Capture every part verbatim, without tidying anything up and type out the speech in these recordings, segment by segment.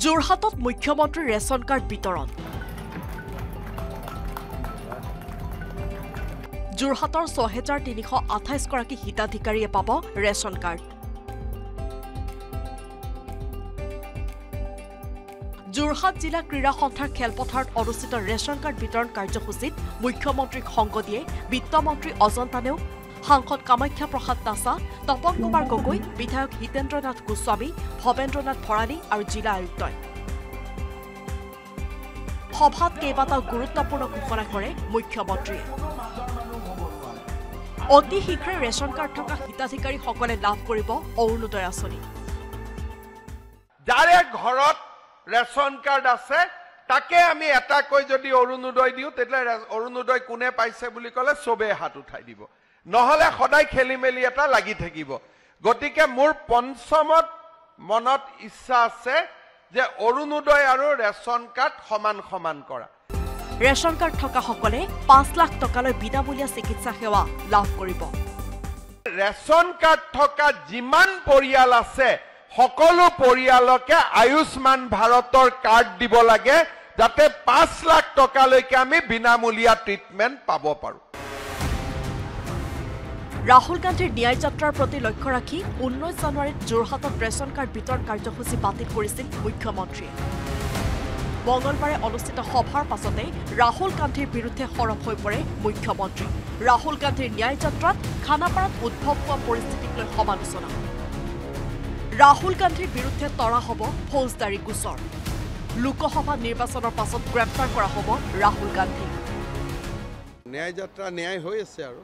Jorhatত মুখ্যমন্ত্ৰী ration card বিতৰণ Jorhator ছয় হাজাৰ তিনিশ আঠাইছ গৰাকী হিতাধিকাৰীয়ে পাব ৰেচন কাৰ্ড Jorhat জিলা ক্ৰীড়া সন্থাৰ খেলপথাৰত অনুষ্ঠিত ৰেচন কাৰ্ড বিতৰণ কাৰ্যসূচীত মুখ্যমন্ত্ৰীক সংগ দিয়ে বিত্তমন্ত্ৰী অজন্তানেও সাংসদ কামাখ্যা প্ৰসাদ দাসা তপন কুমাৰ গগৈ বিধায়ক হিতেন্দ্ৰনাথ গোস্বামী ভবেন্দ্ৰনাথ ভৰালী আৰু জিলা আয়ুক্তই সভাত কেইবাটাও গুৰুত্বপূৰ্ণ ঘোষণা কৰে মুখ্যমন্ত্ৰীয়ে অতি শীঘ্ৰে ৰেচন কাৰ্ড থকা হিতাধিকাৰীসকলে লাভ কৰিব অৰুণোদয় আঁচনি যাৰে ঘৰত ৰেচন কাৰ্ড আছে তাকে আমি এটা কৈ যদি অৰুণোদয় দিও তেতিয়ালে অৰুণোদয় কোনে পাইছে বুলি কলে সবে হাত উঠাই দিব নহলে সদায় খেলি মেলি এটা লাগি থাকিব গতিকে মোৰ পঞ্চমত মনত ইচ্ছা আছে যে অৰুণোদয় আৰু ৰেচন কাৰ্ড সমান সমান কৰা ৰেচন কাৰ্ড থকা সকলে পাঁচ লাখ টকালৈ বিনামূলীয়া চিকিৎসা সেৱা লাভ কৰিব ৰেচন কাৰ্ড থকা যিমান পৰিয়াল আছে সকলো পৰিয়ালকে আয়ুষ্মান ভাৰতৰ কাৰ্ড দিব লাগে যাতে পাঁচ লাখ টকালৈকে আমি বিনামূলীয়া ট্ৰিটমেন্ট পাব পাৰো ৰাহুল গান্ধীৰ ন্যায় যাত্ৰাৰ প্ৰতি লক্ষ্য ৰাখি ঊনৈশ জানুৱাৰীত যোৰহাটত ৰেচন কাৰ্ড বিতৰণ কাৰ্যসূচী বাতিল কৰিছিল মুখ্যমন্ত্ৰীয়ে মঙলবাৰে অনুষ্ঠিত সভাৰ পাছতে ৰাহুল গান্ধীৰ বিৰুদ্ধে সৰব হৈ পৰে মুখ্যমন্ত্ৰী ৰাহুল গান্ধীৰ ন্যায় যাত্ৰাত খানাপাৰাত উদ্ভৱ হোৱা পৰিস্থিতিক লৈ সমালোচনা ৰাহুল গান্ধীৰ বিৰুদ্ধে তৰা হ'ব ফৌজদাৰী গোচৰ লোকসভা নিৰ্বাচনৰ পাছত গ্ৰেপ্তাৰ কৰা হ'ব ৰাহুল গান্ধী ন্যায় যাত্ৰা ন্যায় হৈ আছে আৰু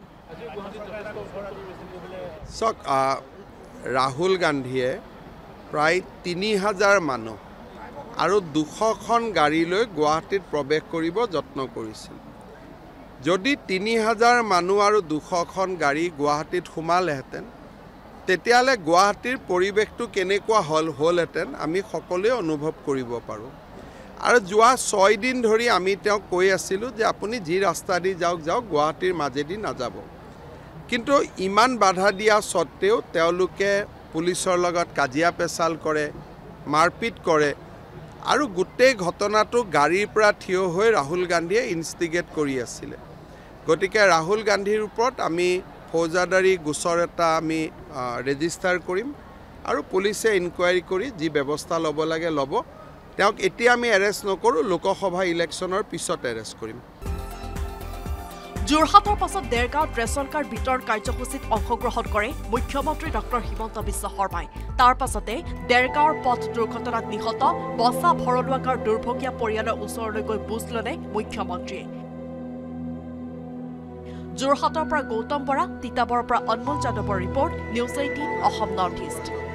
সক ৰাহুল গান্ধীয়ে প্ৰায় তিনি হাজাৰ মানুহ আৰু দুশখন গাড়ী লৈ গুৱাহাটীত প্ৰৱেশ কৰিব যত্ন কৰিছিল যদি তিনি হাজাৰ মানুহ আৰু দুশখন গাড়ী গুৱাহাটীত সোমালেহেঁতেন তেতিয়ালে গুৱাহাটীৰ পৰিৱেশটো কেনেকুৱা হল হলহেঁতেন আমি সকলোৱে অনুভৱ কৰিব পাৰোঁ আৰু যোৱা ছয় দিন ধৰি আমি তেওঁক কৈ আছিলোঁ যে আপুনি যি ৰাস্তা দি যাওক যাওক গুৱাহাটীৰ মাজেদি নাযাব কিন্তু ইমান বাধা দিয়া সত্ত্বেও তেওঁলোকে পুলিচৰ লগত কাজিয়া পেচাল কৰে মাৰপিট কৰে আৰু গোটেই ঘটনাটো গাড়ীৰ পৰা থিয় হৈ ৰাহুল গান্ধীয়ে ইনষ্টিগেট কৰি আছিল গতিকে ৰাহুল গান্ধীৰ ওপৰত আমি ফৌজদাৰী গোচৰ এটা আমি ৰেজিষ্টাৰ কৰিম আৰু পুলিচে ইনকুৱাৰী কৰি যি ব্যৱস্থা ল'ব লাগে ল'ব তেওঁক এতিয়া আমি এৰেষ্ট নকৰোঁ লোকসভা ইলেকশ্যনৰ পিছত এৰেষ্ট কৰিম যোৰহাটৰ পাছত দেৰগাঁৱত ৰেচন কাৰ্ড বিতৰণ কাৰ্যসূচীত অংশগ্ৰহণ কৰে মুখ্যমন্ত্ৰী ডক্টৰ হিমন্ত বিশ্ব শৰ্মাই তাৰ পাছতে দেৰগাঁৱৰ পথ দুৰ্ঘটনাত নিহত বচা ভৰলুৱা গাঁৱৰ দুৰ্ভগীয়া পৰিয়ালৰ ওচৰলৈ গৈ বুজ ল'লে মুখ্যমন্ত্ৰীয়ে যোৰহাটৰ পৰা গৌতম বৰা তিতাবৰৰ পৰা অনমোল যাদৱৰ report news eighteen Assam north east